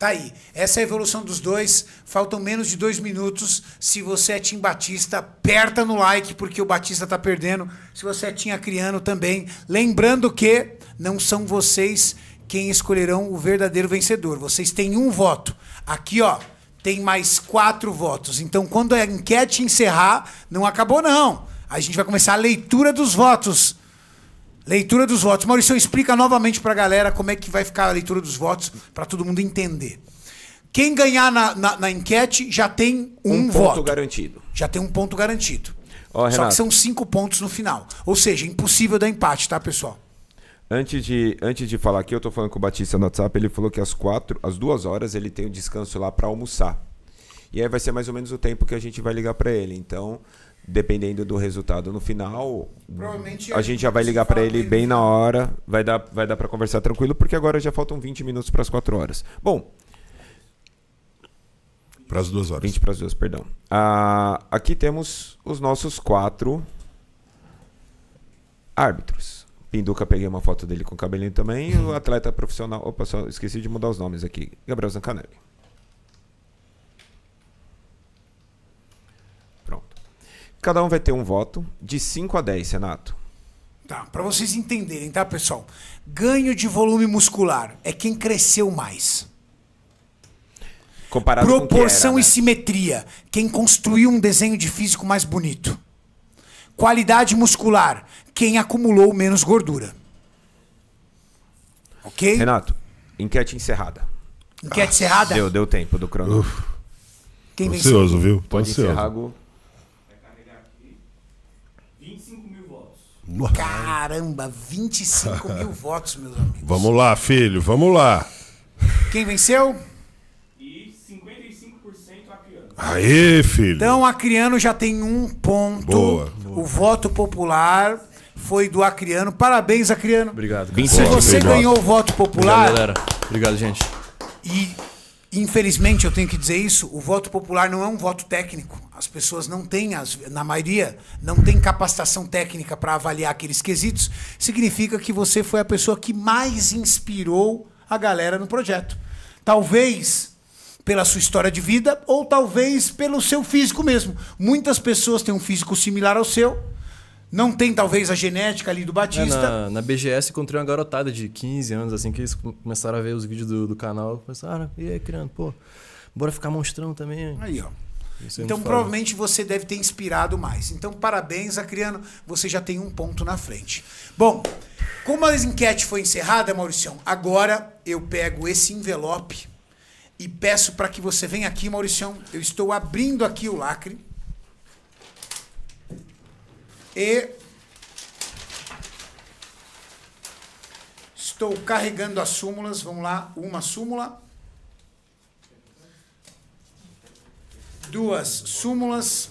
Tá aí. Essa é a evolução dos dois. Faltam menos de 2 minutos. Se você é Tim Batista, aperta no like, porque o Batista tá perdendo. Se você é Tim Acriano também. Lembrando que não são vocês quem escolherão o verdadeiro vencedor. Vocês têm um voto. Aqui, ó, tem mais 4 votos. Então, quando a enquete encerrar, não acabou, não. A gente vai começar a leitura dos votos. Leitura dos votos. Maurício, explica novamente pra galera como é que vai ficar a leitura dos votos, pra todo mundo entender. Quem ganhar na enquete já tem um voto. Ponto garantido. Já tem um ponto garantido. Ó, Só Renato, que são 5 pontos no final. Ou seja, impossível dar empate, tá, pessoal? Antes de falar aqui, eu tô falando com o Batista no WhatsApp, ele falou que às 2 horas ele tem o descanso lá pra almoçar. E aí vai ser mais ou menos o tempo que a gente vai ligar pra ele. Então, dependendo do resultado no final, a gente já vai ligar pra ele bem na hora. Vai dar pra conversar tranquilo, porque agora já faltam 20 minutos pras 4 horas. Bom, para as 2 horas. 20 para as 2, perdão. Aqui temos os nossos 4 árbitros. Pinduca, peguei uma foto dele com o cabelinho também. E o atleta profissional... Opa, só esqueci de mudar os nomes aqui. Gabriel Zancanelli. Pronto. Cada um vai ter um voto de 5 a 10, Renato. Tá, pra vocês entenderem, tá, pessoal? Ganho de volume muscular é quem cresceu mais. Comparado Proporção com o que era, né? e simetria, quem construiu um desenho de físico mais bonito. Qualidade muscular, quem acumulou menos gordura. Ok? Renato, enquete encerrada. Enquete encerrada? Deu tempo do cronômetro. Quem venceu? Ansioso, viu? Tô Pode ansioso. encerrar, Gu. 25 mil votos. Caramba, 25 mil votos, meus amigos. Vamos lá, filho, vamos lá. Quem venceu? E 55% acriano. Aê, filho. Então, Acriano já tem um ponto. Boa. O voto popular foi do Acriano. Parabéns, Acriano. Obrigado. Se 27 você Obrigado. ganhou o voto Obrigado, popular, galera. Obrigado, gente. e infelizmente eu tenho que dizer isso, o voto popular não é um voto técnico. As pessoas não têm, na maioria, não tem capacitação técnica para avaliar aqueles quesitos. Significa que você foi a pessoa que mais inspirou a galera no projeto. Talvez pela sua história de vida ou talvez pelo seu físico mesmo. Muitas pessoas têm um físico similar ao seu. Não tem, talvez, a genética ali do Batista. Na BGS encontrei uma garotada de 15 anos, assim, que eles começaram a ver os vídeos do canal. Começaram, e aí, criando, pô, bora ficar monstrão também. Aí, ó. Isso é Então, muito provavelmente, você deve ter inspirado mais. Então, parabéns, Acriano. Você já tem um ponto na frente. Bom, como a enquete foi encerrada, Mauricião, agora eu pego esse envelope e peço para que você venha aqui, Mauricião. Eu estou abrindo aqui o lacre. E estou carregando as súmulas. Vamos lá, uma súmula. 2 súmulas.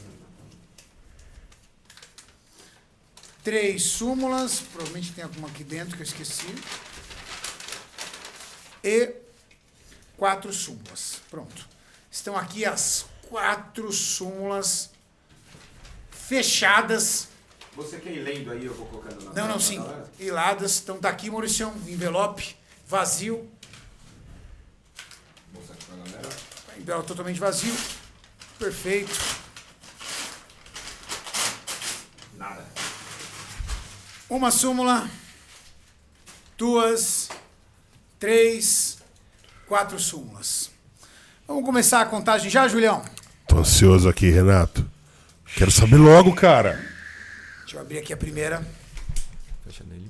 3 súmulas. Provavelmente tem alguma aqui dentro que eu esqueci. E 4 súmulas. Pronto. Estão aqui as 4 súmulas fechadas. Você quer ir lendo aí, eu vou colocando na Não, sim. Hiladas. Então tá aqui, Mauricião. Envelope vazio. Mostrar aqui pra galera. Envelope totalmente vazio. Perfeito. Nada. Uma súmula. 2, 3, 4 súmulas. Vamos começar a contagem já, Julião? Tô ansioso aqui, Renato. Quero saber logo, cara. Deixa eu abrir aqui a primeira. Fecha nele.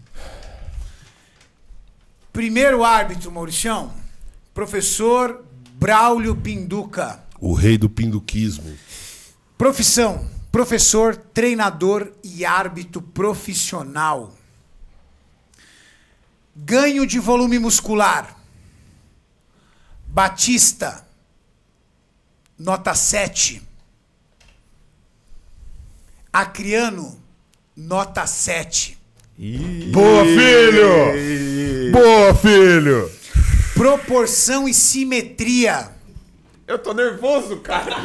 Primeiro árbitro, Mauricião. Professor Braulio Pinduca. O rei do pinduquismo. Profissão: professor, treinador e árbitro profissional. Ganho de volume muscular. Batista, nota 7. Acriano, nota 7. Boa, filho! Boa, filho! Proporção e simetria. Eu tô nervoso, cara.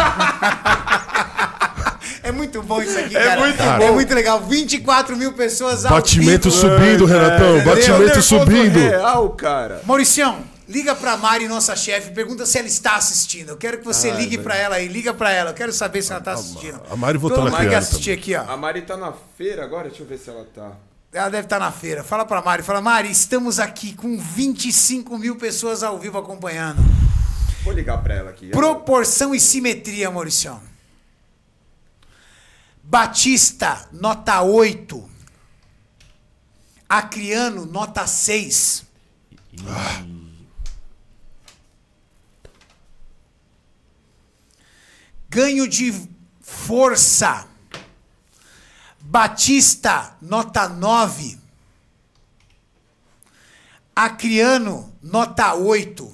É muito bom isso aqui, É cara. muito É bom. muito legal. 24 mil pessoas ao Batimento vivo. subindo, Renatão. Entendeu? Batimento Nervoso subindo. real, cara. Mauricião, Liga pra Mari, nossa chefe, pergunta se ela está assistindo. Eu quero que você ligue pra ela aí, liga pra ela. Eu quero saber se ela tá assistindo. A Mari votou Todo na mundo que criança assistir aqui, ó. A Mari tá na feira agora? Deixa eu ver se ela tá. Ela deve estar na feira. Fala pra Mari, fala, Mari, estamos aqui com 25 mil pessoas ao vivo acompanhando. Vou ligar pra ela aqui. Proporção e simetria, Mauricião. Batista, nota 8. Acriano, nota 6. Ganho de força. Batista, nota 9. Acriano, nota 8.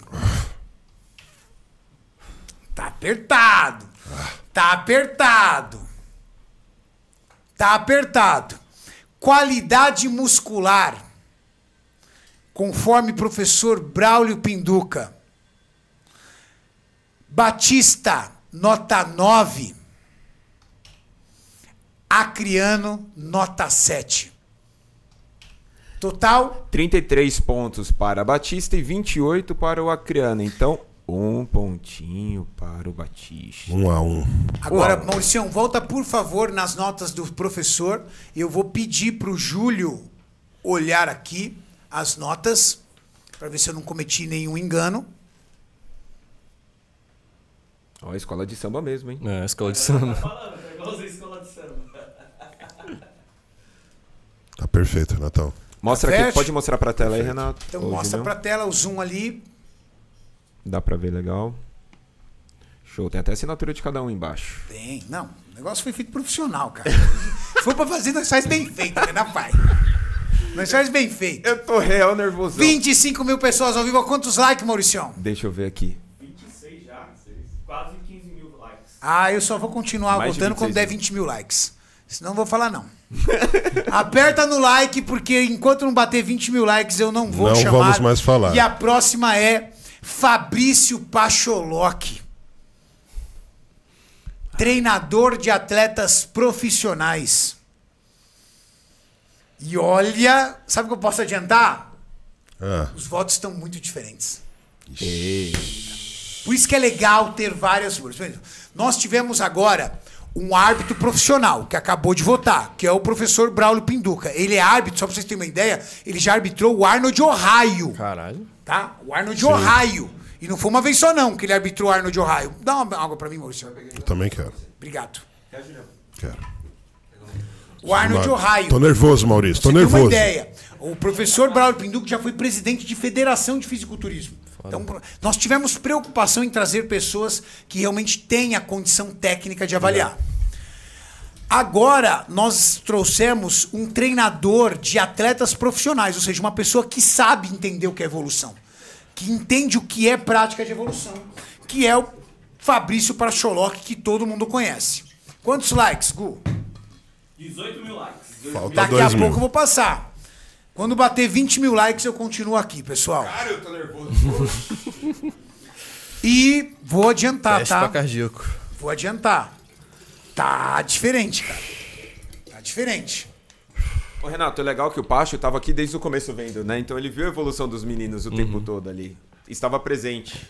Tá apertado. Tá apertado. Tá apertado. Qualidade muscular. Conforme professor Braulio Pinduca. Batista, nota 9. Acriano, nota 7. Total? 33 pontos para Batista e 28 para o Acriano. Então, 1 pontinho para o Batista. 1 a 1. Agora, Mauricião, volta por favor nas notas do professor. Eu vou pedir para o Júlio olhar aqui as notas, para ver se eu não cometi nenhum engano. Ó, a escola de samba mesmo, hein? É, escola de samba. Tá falando, é igualzinho escola de samba. Tá perfeito, Renatão. Mostra Tá aqui, certo? pode mostrar pra tela aí, Renato. Então Ô, mostra Julião. para a tela o zoom ali. Dá pra ver legal. Show, tem até a assinatura de cada um embaixo. Tem. Não, o negócio foi feito profissional, cara. Se for para fazer, nós faz bem feito, né, na pai? Nós faz bem feito. Eu tô real nervoso. 25 mil pessoas ao vivo. Quantos likes, Mauricião? Deixa eu ver aqui. 26 já, quase 15 mil likes. Ah, eu só vou continuar Mais de votando quando 26 der 20 mil likes. Senão não vou falar não. Aperta no like, porque enquanto não bater 20 mil likes, eu não vou Não chamar. vamos mais falar. E a próxima é Fabrício Pacholoc. Treinador de atletas profissionais. E olha, sabe o que eu posso adiantar? Ah, Os votos estão muito diferentes. Por isso que é legal ter várias. Por exemplo, nós tivemos agora um árbitro profissional que acabou de votar, que é o professor Braulio Pinduca. Ele é árbitro, só pra vocês terem uma ideia, ele já arbitrou o Arnold Ohio. Caralho. Tá? O Arnold Ohio. E não foi uma vez só não que ele arbitrou o Arnold Ohio. Dá uma água pra mim, Maurício. eu também quero. Obrigado. Quero. O Arnold Ohio. Tô nervoso, Maurício. Tô Pra você ter uma nervoso. ideia, o professor Braulio Pinduca já foi presidente de federação de fisiculturismo. Então, nós tivemos preocupação em trazer pessoas que realmente têm a condição técnica de avaliar. Agora, nós trouxemos um treinador de atletas profissionais, ou seja, uma pessoa que sabe entender o que é evolução, que entende o que é prática de evolução, que é o Fabrício Pacholoc, que todo mundo conhece. Quantos likes, Gu? 18 mil likes. Falta Daqui 2 a mil. pouco eu vou passar. Quando bater 20 mil likes, eu continuo aqui, pessoal. Cara, eu tô nervoso. E vou adiantar, Teste tá? pra cardíaco. Vou adiantar. Tá diferente, cara. Tá diferente. Ô, Renato, é legal que o Pacho tava aqui desde o começo vendo, né? Então ele viu a evolução dos meninos o tempo todo ali. Estava presente.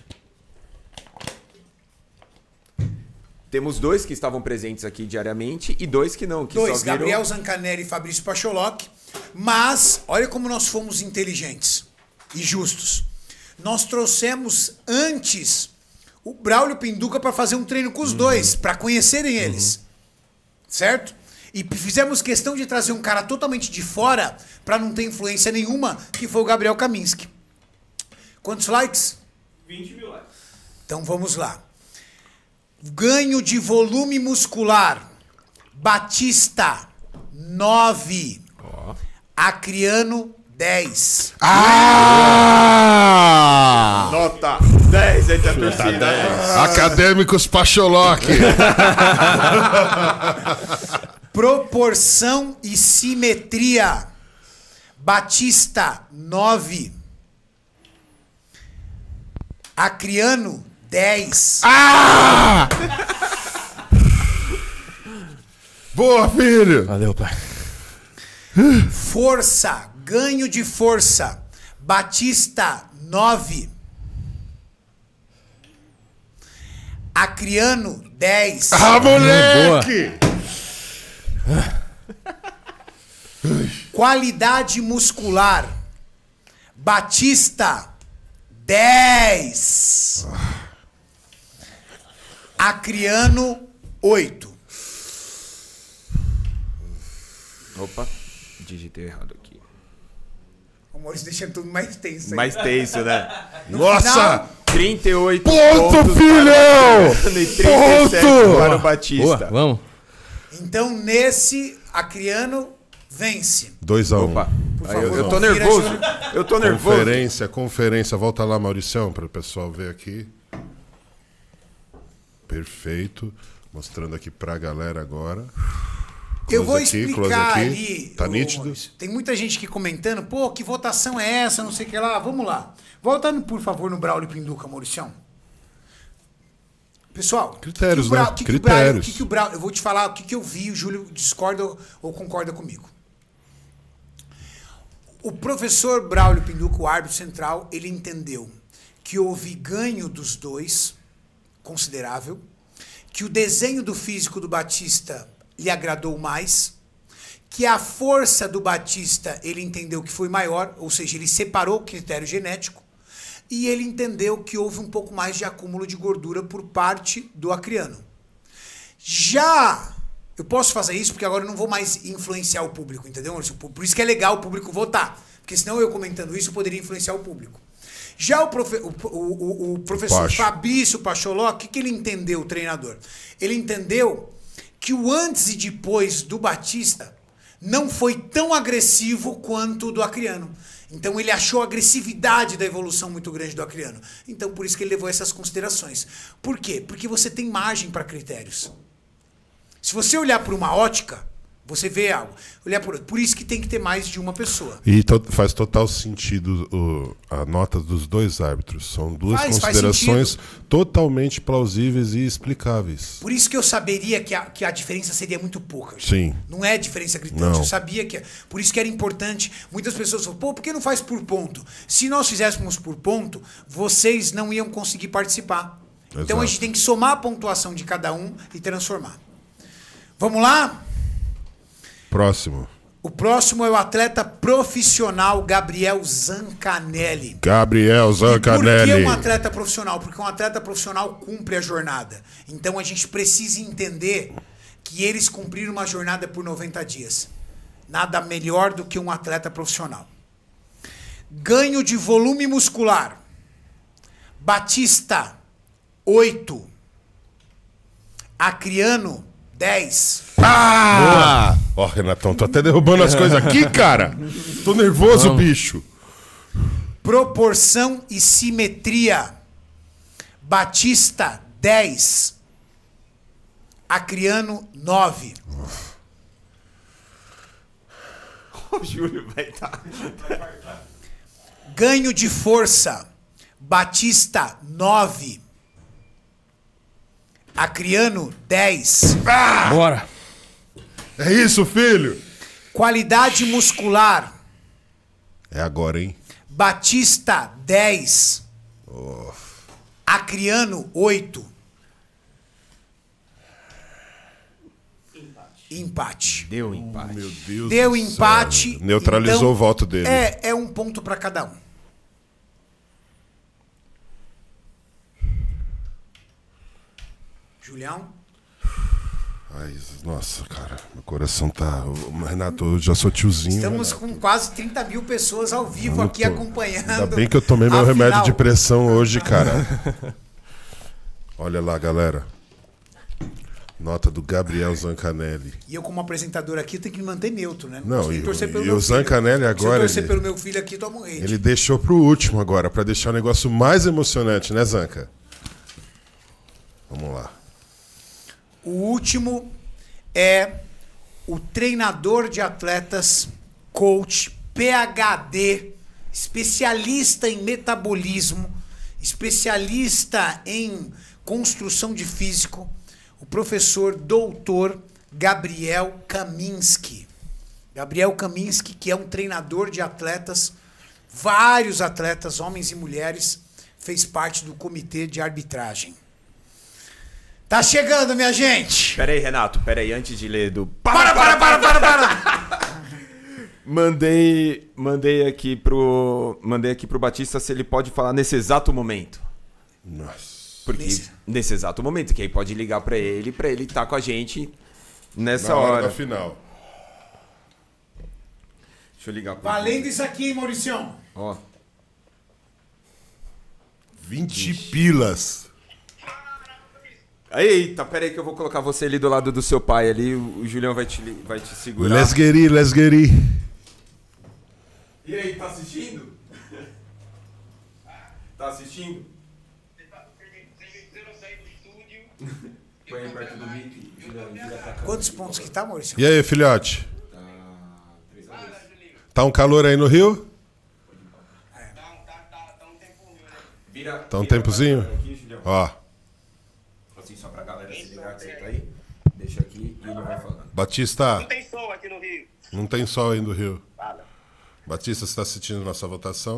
Temos 2 que estavam presentes aqui diariamente e 2 que não, que Dois, só viram... Gabriel Zancanelli e Fabrício Pacholoc. Mas, olha como nós fomos inteligentes e justos. Nós trouxemos antes o Braulio Pinduca para fazer um treino com os dois, para conhecerem eles. Certo? E fizemos questão de trazer um cara totalmente de fora, para não ter influência nenhuma, que foi o Gabriel Kaminski. Quantos likes? 20 mil likes. Então vamos lá. Ganho de volume muscular. Batista, 9. Acriano, 10. Ah! Nota 10 entre a torcida. Acadêmicos Pacholoc. Proporção e simetria. Batista, 9. Acriano, 10. Ah! Boa, filho! Valeu, pai. Força, ganho de força. Batista, 9. Acriano, 10. Ah, moleque! Qualidade muscular. Batista, 10. Acriano, 8. Opa, digitei errado aqui. O Maurício deixando tudo mais tenso aí. Mais tenso, né? Nossa! final, 38 Ponto, pontos filhão! e 37 Ponto! para o Batista. Boa, vamos. Então, nesse, Acriano vence. 2-1. Opa, Por aí favor, eu tô confira, nervoso. Júlio. Eu tô nervoso. Conferência. Volta lá, Mauricião, para o pessoal ver aqui. Perfeito. Mostrando aqui pra galera agora. Eu vou Close aqui, explicar close aqui. ali. Tá ô, nítido? Maurício. Tem muita gente aqui comentando, pô, que votação é essa, não sei o que lá. Vamos lá. Volta, por favor, no Braulio Pinduca, Mauricião. Pessoal, Critérios, que né? o Braulio- Critérios. que o Braulio- eu vou te falar o que eu vi, o Júlio discorda ou concorda comigo. O professor Braulio Pinduca, o árbitro central, ele entendeu que houve ganho dos dois, considerável, que o desenho do físico do Batista lhe agradou mais, que a força do Batista ele entendeu que foi maior, ou seja, ele separou o critério genético, e ele entendeu que houve um pouco mais de acúmulo de gordura por parte do Acriano. Já eu posso fazer isso porque agora eu não vou mais influenciar o público, entendeu? Por isso que é legal o público votar, porque senão eu comentando isso eu poderia influenciar o público. Já o professor Pacho. Fabrício Pacholó, o que ele entendeu, o treinador? Ele entendeu que o antes e depois do Batista não foi tão agressivo quanto o do Acriano. Então ele achou a agressividade da evolução muito grande do Acriano. Então por isso que ele levou essas considerações. Por quê? Porque você tem margem para critérios. Se você olhar por uma ótica, você vê algo. Por isso que tem que ter mais de uma pessoa. E faz total sentido a nota dos dois árbitros. São duas Faz considerações totalmente plausíveis e explicáveis. Por isso que eu saberia que a diferença seria muito pouca. Sim. Não é diferença gritante. Não. Eu sabia que... Por isso que era importante. Muitas pessoas falam, pô, por que não faz por ponto? Se nós fizéssemos por ponto, vocês não iam conseguir participar. Então Exato. a gente tem que somar a pontuação de cada um e transformar. Vamos lá? Próximo. O próximo é o atleta profissional Gabriel Zancanelli. Gabriel E por Zancanelli. que um atleta profissional? Porque um atleta profissional cumpre a jornada. Então a gente precisa entender que eles cumpriram uma jornada por 90 dias. Nada melhor do que um atleta profissional. Ganho de volume muscular. Batista, 8. Acriano, 10. Ah! Ó, Renatão, tô até derrubando as coisas aqui, cara. Tô nervoso, bicho. Proporção e simetria. Batista, 10. Acriano, 9. O Júlio vai estar. Ganho de força. Batista, 9. Acriano, 10. Bora. É isso, filho. Qualidade muscular. É agora, hein? Batista, 10. Acriano, 8. Empate. Deu empate. Meu Deus Deu do empate. céu. Neutralizou então, o voto dele. É um ponto para cada um. Julião? Ai, nossa, cara, meu coração tá... Renato, eu já sou tiozinho. Estamos Renato. com quase 30 mil pessoas ao vivo Eu aqui tô- acompanhando. Ainda bem que eu tomei meu a remédio final. de pressão hoje, cara. Olha lá, galera. Nota do Gabriel Zancanelli. E eu, como apresentador aqui, tenho que me manter neutro, né? Não, posso nem e torcer pelo o meu filho. Zancanelli Se eu agora, torcer ele- pelo meu filho aqui, tô morrendo. Ele deixou pro último agora, pra deixar o negócio mais emocionante, né, Zanca? Vamos lá. O último é o treinador de atletas, coach, PhD, especialista em metabolismo, especialista em construção de físico, o professor doutor Gabriel Kaminski. Gabriel Kaminski, que é um treinador de atletas, vários atletas, homens e mulheres, fez parte do comitê de arbitragem. Tá chegando, minha gente. Pera aí, Renato. Pera aí, antes de ler do... Para. Mandei aqui pro Batista se ele pode falar nesse exato momento. Nossa. Porque nesse exato momento, que aí pode ligar pra ele estar com a gente nessa Na hora hora. da final. Deixa eu ligar pro... Valendo isso aqui, hein, Mauricião? Ó. 20 pilas. Eita, pera aí que eu vou colocar você ali do lado do seu pai ali. O Julião vai te segurar. Let's get it. E aí, tá assistindo? Tá assistindo? Põe aí perto do mic, Julião, vira pra cá. Quantos pontos que tá, Maurício? E aí, filhote? Tá 3 a 2. Tá um calor aí no Rio? Tá um tempozinho? Aqui, Julião. Ó, Assim, só pra galera se ligar que você tá aí. Deixa aqui e ele vai falando. Batista, Não tem sol aqui no Rio. não tem sol aí no Rio. Fala. Batista, você tá assistindo nossa votação?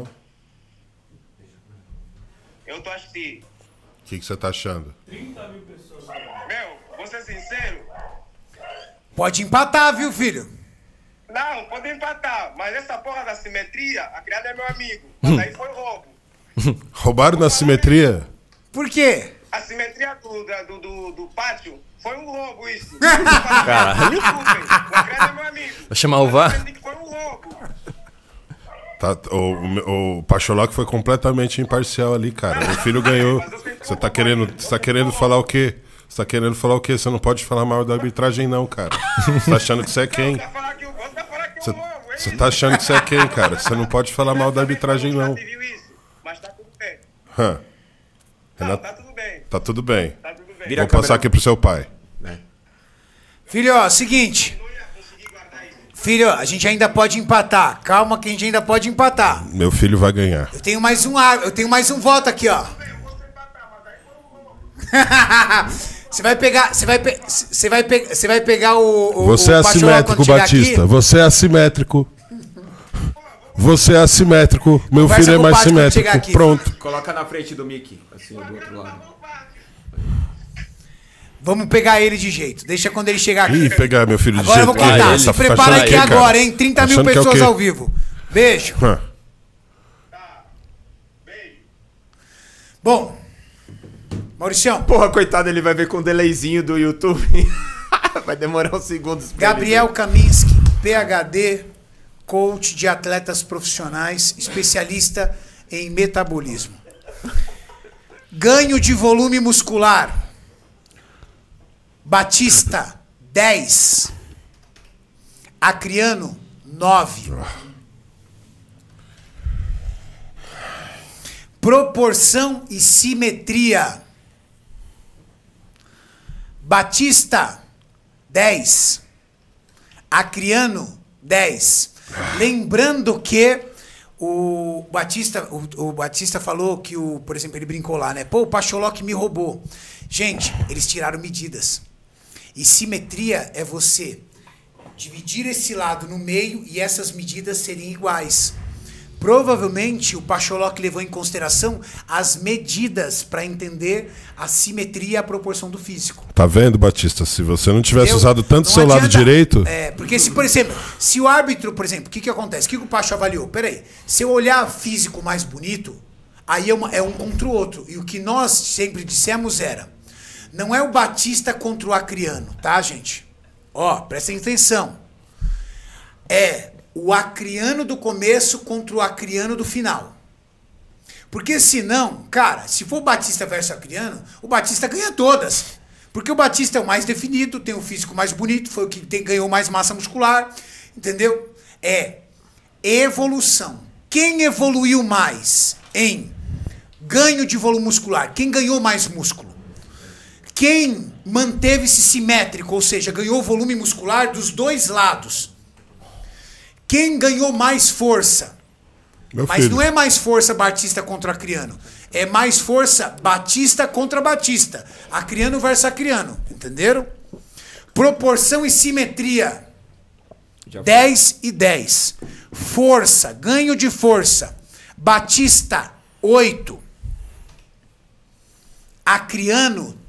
Eu tô assistindo. O que você tá achando? 30 mil pessoas. Meu, vou ser sincero. Pode empatar, viu, filho? Não, pode empatar. Mas essa porra da simetria, a criada é meu amigo. Mas aí foi roubo. Roubaram na simetria? Por quê? A simetria do pátio foi um roubo, isso. Caralho. A criada é meu amigo. Vai chamar o VAR? Mas que foi um roubo. Tá, o Pacholoc foi completamente imparcial ali, cara. Meu filho ganhou. Você tá querendo falar o quê? Você tá querendo falar o quê? Você não pode falar mal da arbitragem, não, cara. Você tá achando que você é quem? Vai falar que eu vou falar que eu roubo, hein? Você tá achando que você é quem, cara? Você não pode falar mal da arbitragem, não. Você viu isso? Mas tá tudo bem. Hã? Não, Renato, tá tudo bem. tá tudo bem. Tá tudo bem. Vira Vou passar aqui pro seu pai. Filho, ó, seguinte. Não ia conseguir guardar isso. Filho, a gente ainda pode empatar. Calma que a gente ainda pode empatar. Meu filho vai ganhar. Eu tenho mais um voto aqui, ó. Eu vou empatar, mas aí foi um roubo. Você vai pegar o Você é Pacholoc assimétrico, quando chegar Batista. aqui? Você é assimétrico. Você é assimétrico. Meu Conversa filho é com o mais Paty quando chegar simétrico. aqui. Pronto. Coloca na frente do mic, assim, do outro lado. Vamos pegar ele de jeito. Deixa quando ele chegar aqui. Ih, pegar meu filho de Agora eu jeito. vou que contar. é? Se Tá prepara achando aqui que, cara? agora, hein? 30 mil Achando que é o pessoas quê? ao vivo. Beijo. Hã. Bom, Mauricião, Porra, coitado, ele vai ver com um delayzinho do YouTube. Vai demorar uns segundos. pra Gabriel ele Kaminski, PhD, coach de atletas profissionais, especialista em metabolismo. Ganho de volume muscular. Batista, 10. Acriano, 9. Proporção e simetria. Batista, 10. Acriano, 10. Lembrando que o Batista falou que, por exemplo, ele brincou lá, né? Pô, o Pacholoc me roubou. Gente, eles tiraram medidas. E simetria é você dividir esse lado no meio e essas medidas serem iguais. Provavelmente o Pacholoc levou em consideração as medidas para entender a simetria e a proporção do físico. Tá vendo, Batista? Se você não tivesse Entendeu? usado tanto o Não seu lado adianta- direito. É, porque se, por exemplo, se o árbitro, por exemplo, o que acontece? O que o Pacho avaliou? Peraí, se eu olhar físico mais bonito, aí é um contra o outro. E o que nós sempre dissemos era, não é o Batista contra o Acriano, tá, gente? Ó, prestem atenção. É o Acriano do começo contra o Acriano do final. Porque senão, cara, se for Batista versus Acriano, o Batista ganha todas. Porque o Batista é o mais definido, tem o físico mais bonito, foi o que ganhou mais massa muscular, entendeu? É evolução. Quem evoluiu mais em ganho de volume muscular? Quem ganhou mais músculo? Quem manteve-se simétrico, ou seja, ganhou volume muscular dos dois lados? Quem ganhou mais força? Meu Mas filho. não é mais força Batista contra Acriano. É mais força Batista contra Batista. Acriano versus Acriano. Entenderam? Proporção e simetria. Já foi. 10 e 10. Força, ganho de força. Batista, 8. Acriano,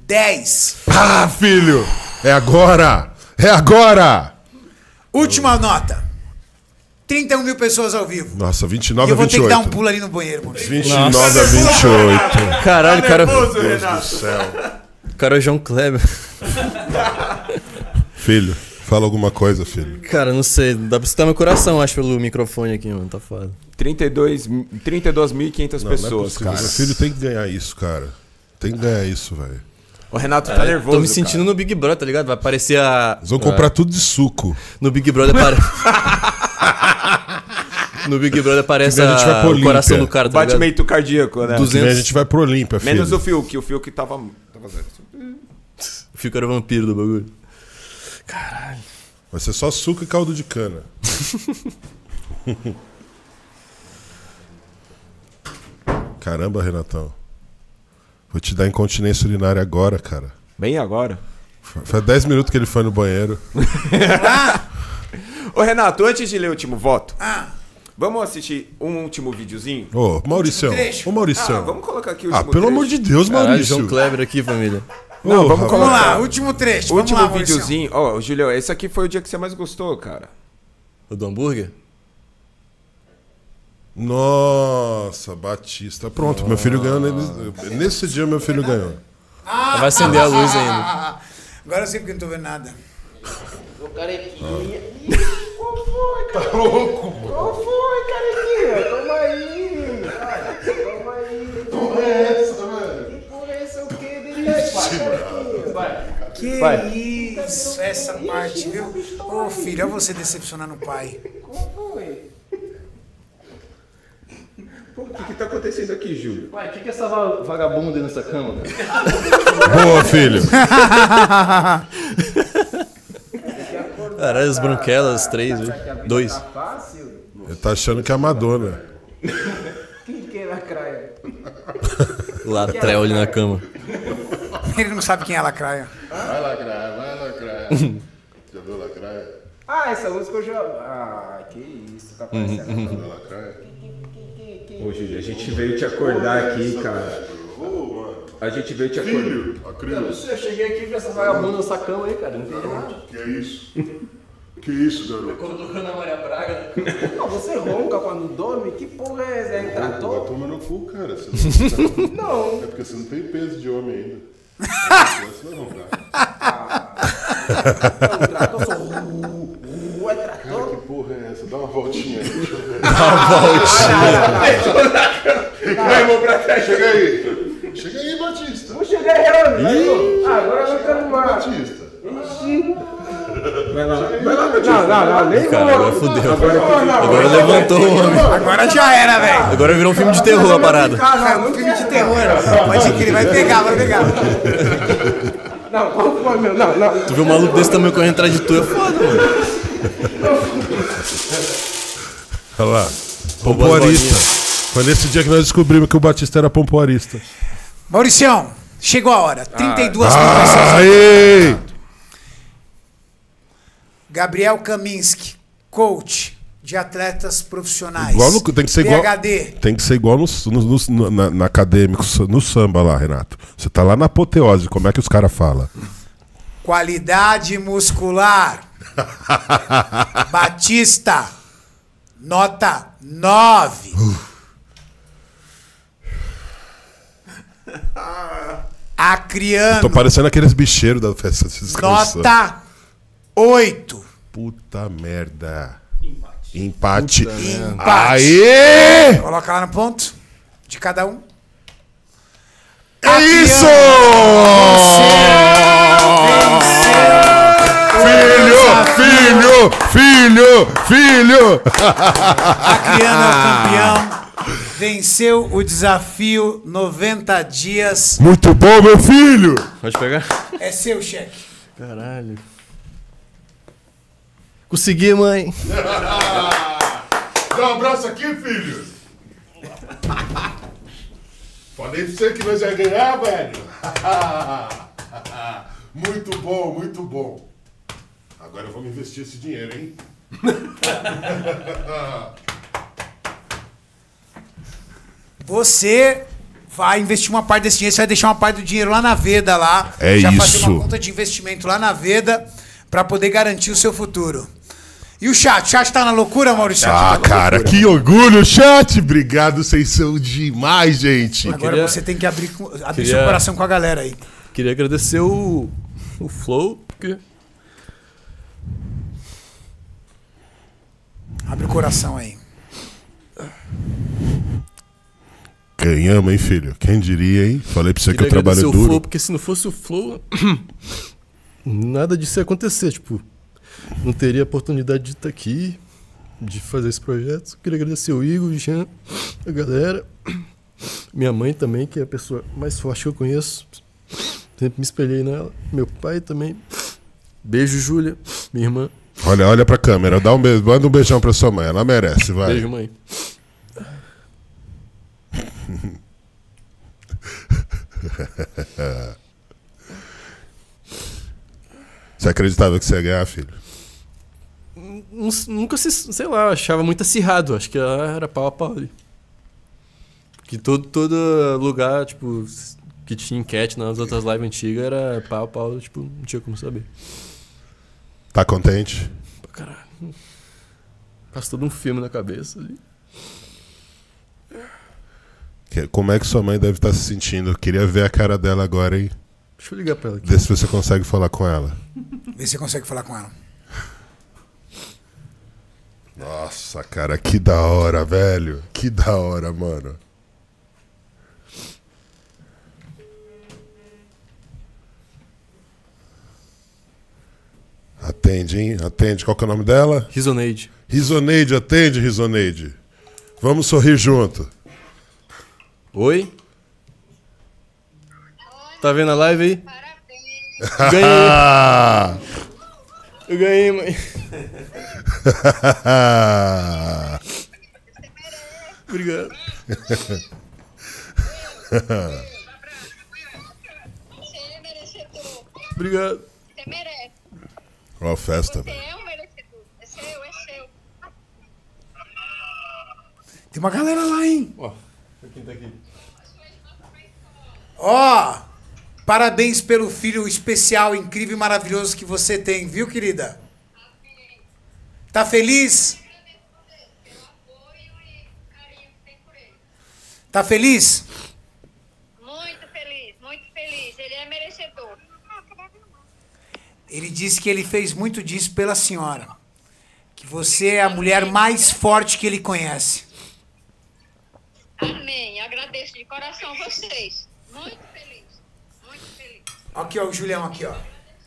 10. Ah, filho! É agora! É agora! Última nota. 31 mil pessoas ao vivo. Nossa, E 29 eu a vou ter que 28. dar um pulo ali no banheiro, Maurício. 29 a 28. Caralho, cara. Meu Deus do céu. O cara é o João Kleber. Filho, fala alguma coisa, filho. Cara, não sei. Dá pra citar meu coração, acho, pelo microfone aqui, mano. Tá foda. 32.500 Não é pessoas, possível. cara. Meu filho tem que ganhar isso, cara. Tem que ganhar isso, velho. O Renato tá nervoso. Tô me sentindo no Big Brother, tá ligado? Vai aparecer a. Eles vão comprar tudo de suco. No Big Brother aparece. No Big Brother aparece Que nem a gente vai pro o coração Olímpia. do cara, tá ligado? Batimento cardíaco, né? 200. Que nem a gente vai pro Olímpia, filho. Menos o Fiuk. O Fiuk tava zero. O Fico era o vampiro do bagulho. Vai ser só suco e caldo de cana. Caramba, Renatão. Vou te dar incontinência urinária agora, cara. Bem agora. Faz 10 minutos que ele foi no banheiro. Ô, Renato, antes de ler o último voto, Ah, vamos assistir um último videozinho? Ô, Mauricião. trecho. Ô, Mauricião. Ah, vamos colocar aqui o Ah, último pelo trecho. amor de Deus, Caralho, Maurício. João Kleber aqui, família. Não, vamos rapaz. vamos colocar. lá, último trecho. O Vamos último lá, Maurício. videozinho. Ó, Julião, esse aqui foi o dia que você mais gostou, cara. O do hambúrguer? Nossa, Batista. Pronto, meu filho ganhou. Nesse dia, meu filho ganhou. Vai acender a luz ainda. Agora eu sei porque eu não tô vendo nada. Ô, carequinha. Qual foi, cara? Tá louco, mano? Qual foi, carequinha? Toma aí. Toma aí. Que porra é essa, velho? Que porra é essa? O quê? Carequinha. Vai. Que isso, essa parte, viu? Ô, filho, olha você decepcionando o pai. Qual foi? Pô, o que tá acontecendo aqui, Júlio? Pai, o que é essa vagabunda aí nessa cama, cara? Boa, filho. Caralho, as branquelas, 3, 2. Tá fácil? Ele tá achando que é a Madonna. Quem que é lacraia? Latrel ali na cama. Ele não sabe quem é a lacraia. Vai, Lacraia, vai, Lacraia. Já viu Lacraia? Ah, essa música eu já... Ah, que isso. Tá parecendo. Lacraia? Ô, Júlio, a gente veio te acordar aqui, cara. A gente veio te acordar. Eu não sei, eu cheguei aqui e vi essa vagabunda nessa cama aí, cara. Não entendi nada. Que é isso? Que isso, garoto? Quando tocando a Maria Braga, né? Não, você ronca quando dorme? Que porra é essa? É um Vai trator? tomar no cu, cara. Você não... Não. É porque você não tem peso de homem ainda. Você não dá. É um trator, só... É trator? Que porra é essa? Dá uma voltinha aí. Deixa eu ver. Vai, vou pra trás. Chega aí. Chega aí, Batista. Vou chegar errando. Agora eu não quero mais. Batista. Vai lá, Batista. Não, nem Cara, agora fudeu. Agora levantou o homem. Agora já era, velho. Agora virou um filme de terror a parada. É um filme de terror. Pode ir que ele vai pegar, vai pegar. Não, qual foi, meu? Não. Tu viu um maluco desse tamanho correndo atrás de tu, é foda, mano. Olha lá. Roubou as Pompoarista. Foi nesse dia que nós descobrimos que o Batista era pompoarista. Mauricião, chegou a hora. 32 mil pessoas. Aê! Gabriel Kaminski, coach de atletas profissionais. Igual no, tem que ser igual, PhD. tem que ser igual na acadêmico, no samba lá, Renato. Você tá lá na apoteose, como é que os caras falam? Qualidade muscular. Batista, nota 9. Acriano, Tô parecendo aqueles bicheiros da festa de descanso. nota 8. Puta merda. Empate. Empate. Aê! Coloca lá no ponto de cada um. É isso! Filho! Acriano é o campeão. Venceu o desafio 90 dias. Muito bom, meu filho! Pode pegar? É seu cheque. Caralho. Consegui, mãe. Dá um abraço aqui, filho! Falei pra você que nós ia ganhar, velho! Muito bom, muito bom. Agora vamos investir esse dinheiro, hein? Você vai investir uma parte desse dinheiro, você vai deixar uma parte do dinheiro lá na Veda, lá. É já fazer isso. uma conta de investimento lá na Veda para poder garantir o seu futuro. E o chat? O chat tá na loucura, Maurício? Ah, cara, que orgulho, chat! Obrigado, vocês são demais, gente. Agora você tem que abrir seu coração com a galera aí. Queria agradecer o Flow, porque... Abre o coração aí. Ganhamos, hein, filho? Quem diria, hein? Falei pra você que eu trabalho agradecer o duro. Flow, porque se não fosse o Flow, nada disso ia acontecer, tipo... Não teria oportunidade de estar aqui, de fazer esse projeto. Queria agradecer o Igor, o Jean, a galera. Minha mãe também, que é a pessoa mais forte que eu conheço. Sempre me espelhei nela. Meu pai também. Beijo, Júlia, minha irmã. Olha pra câmera, dá um beijo, manda um beijão pra sua mãe, ela merece, vai. Beijo, mãe. Você acreditava que você ia ganhar, filho? Nunca sei lá, achava muito acirrado. Acho que era pau a pau ali. Que todo lugar, tipo, que tinha enquete nas outras lives antigas era pau a pau, tipo, não tinha como saber. Tá contente? Pra caralho. Passa todo um filme na cabeça ali. Como é que sua mãe deve estar se sentindo? Eu queria ver a cara dela agora, hein? Deixa eu ligar pra ela aqui. Vê se você consegue falar com ela. Vê se você consegue falar com ela. Nossa, cara, que da hora, velho. Que da hora, mano. Atende, hein? Atende. Qual que é o nome dela? Risoneide. Risoneide, atende, Risoneide. Vamos sorrir junto. Oi? Tá vendo a live aí? Parabéns. Ganhei. Eu ganhei, mãe. Obrigado. Você é merecedor. Obrigado. Você merece. Ó a festa, Você velho. é um merecedor. É seu, é seu. Tem uma galera lá, hein? Ó, quem tá aqui? Ó, parabéns pelo filho especial, incrível e maravilhoso que você tem, viu, querida? Tá feliz? Pelo apoio e carinho que tem por ele. Tá feliz? Muito feliz, muito feliz. Ele é merecedor. Ele disse que ele fez muito disso pela senhora. Que você é a mulher mais forte que ele conhece. Amém. Agradeço de coração vocês. Muito feliz. Muito feliz. Aqui, ó, o Julião aqui, ó.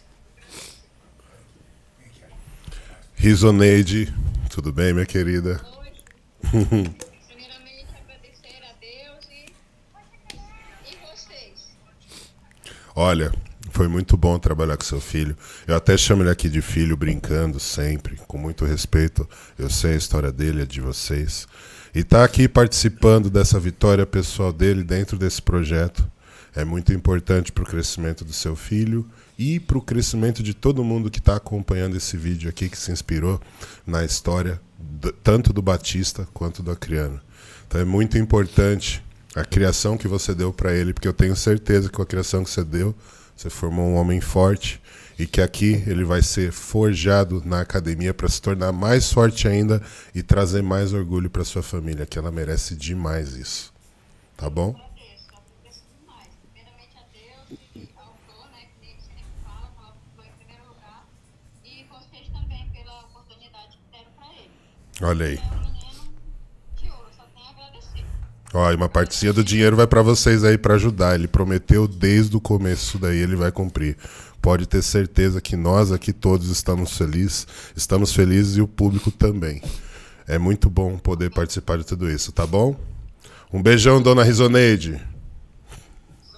Risoneide, tudo bem, minha querida? Primeiramente, agradecer a Deus e vocês. Olha, foi muito bom trabalhar com seu filho. Eu até chamo ele aqui de filho, brincando sempre, com muito respeito. Eu sei a história dele, a de vocês. E tá aqui participando dessa vitória pessoal dele dentro desse projeto é muito importante para o crescimento do seu filho e para o crescimento de todo mundo que está acompanhando esse vídeo aqui, que se inspirou na história tanto do Batista quanto do Acriano. Então é muito importante a criação que você deu para ele, porque eu tenho certeza que com a criação que você deu, você formou um homem forte e que aqui ele vai ser forjado na academia para se tornar mais forte ainda e trazer mais orgulho para sua família, que ela merece demais isso. Tá bom? Agradeço demais. Primeiramente a Deus e ao Flor, né, que ele sempre fala em primeiro lugar. E vocês também pela oportunidade que deram para ele. Olha aí. É um menino de ouro, só tenho a agradecer. Ó, e uma partezinha do dinheiro vai para vocês aí para ajudar. Ele prometeu desde o começo, daí ele vai cumprir. Pode ter certeza que nós aqui todos estamos felizes e o público também. É muito bom poder participar de tudo isso, tá bom? Um beijão, dona Risoneide. Eu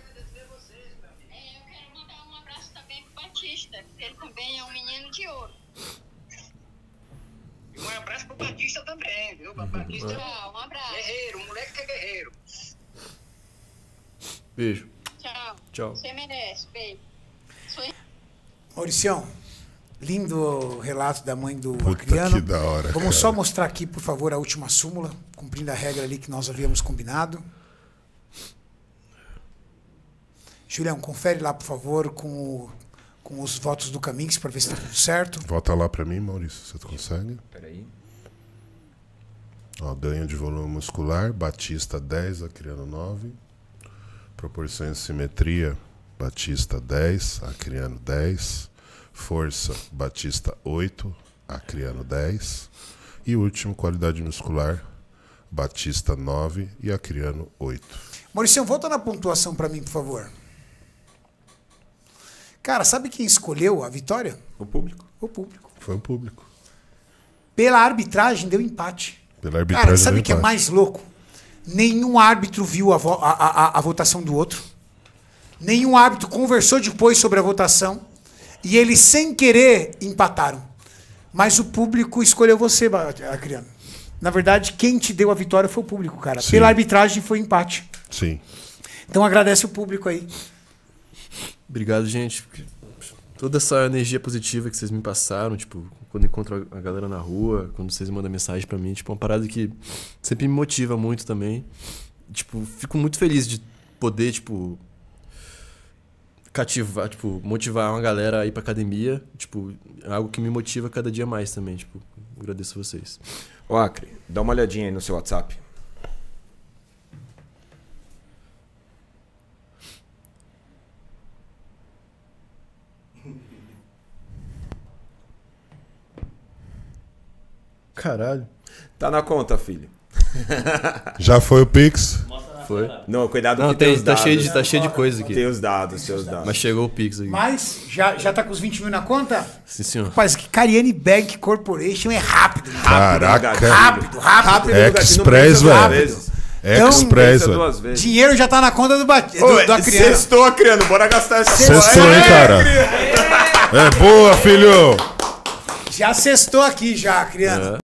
quero mandar um abraço também pro Batista, que ele também é um menino de ouro. E um abraço pro Batista também, viu? Batista Tchau, um abraço. guerreiro, um moleque que é guerreiro. Beijo. Tchau. Tchau. Você merece, beijo. Mauricião, lindo o relato da mãe do Puta Acriano. que da hora, Vamos cara. só mostrar aqui, por favor, a última súmula, cumprindo a regra ali que nós havíamos combinado. Julião, confere lá, por favor, com os votos do Camix para ver se tá tudo certo. Volta lá pra mim, Maurício, você consegue? Peraí. Ó, ganho de volume muscular, Batista 10, Acriano 9. Proporção e simetria, Batista 10, Acriano 10. Força, Batista 8, Acriano 10. E último, qualidade muscular, Batista 9 e Acriano 8. Maurício, volta na pontuação para mim, por favor. Cara, sabe quem escolheu a vitória? O público. O público. Foi o público. Pela arbitragem, deu empate. Pela arbitragem. Cara, sabe o deu que é empate. mais louco? Nenhum árbitro viu a votação do outro. Nenhum árbitro conversou depois sobre a votação. E eles, sem querer, empataram. Mas o público escolheu você, Acriano. Na verdade, quem te deu a vitória foi o público, cara. Sim. Pela arbitragem foi empate. Sim. Então agradece o público aí. Obrigado, gente. Toda essa energia positiva que vocês me passaram, tipo, quando encontro a galera na rua, quando vocês mandam mensagem pra mim, tipo, é uma parada que sempre me motiva muito também. Tipo, fico muito feliz de poder, tipo, cativar, tipo, motivar uma galera a ir pra academia, tipo, é algo que me motiva cada dia mais também, tipo, agradeço a vocês. Ô, Acre, dá uma olhadinha aí no seu WhatsApp. Caralho. Tá na conta, filho. Já foi o Pix? Foi? Não, cuidado Não, que tem os tá dados. cheio de coisa aqui. Tem os dados, seus dados. Mas chegou o Pix aqui. Mas já tá com os 20 mil na conta? Sim, senhor. Rapaz, que Cariani Bank Corporation é rápido. Caraca. Rápido. Express, velho. Vezes. Express, velho. Duas vezes. Dinheiro já tá na conta do Acriano. Sextou, Acriano. Bora gastar essa Sextou, hein, cara? É boa, filho! Já sextou aqui já, Acriano.